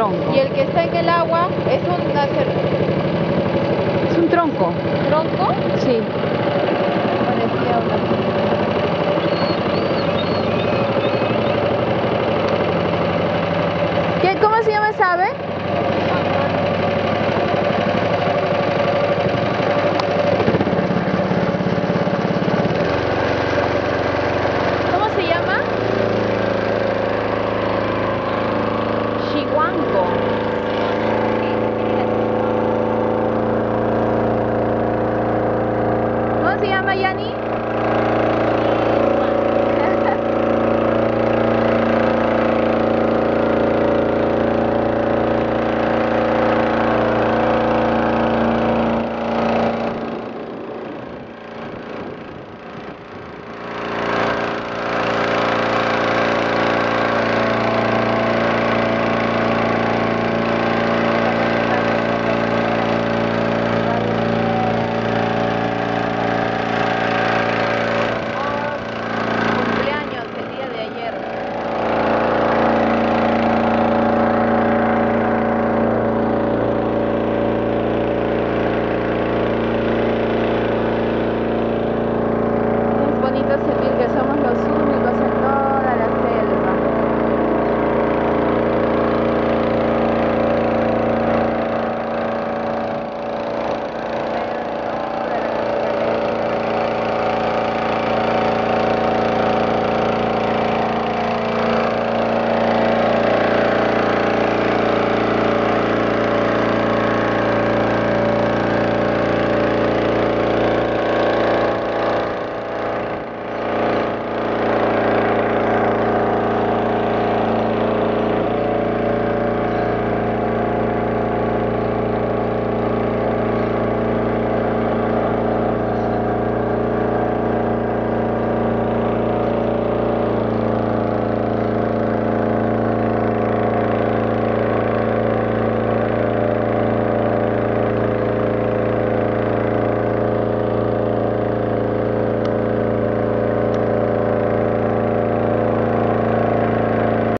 tronco. Y el que está en el agua es Es un tronco. tronco. Sí. Parecía una. ¿Cómo se llama esa ave? ¿Cómo se llama? Chihuanco. ¿Cómo se llama, Yani?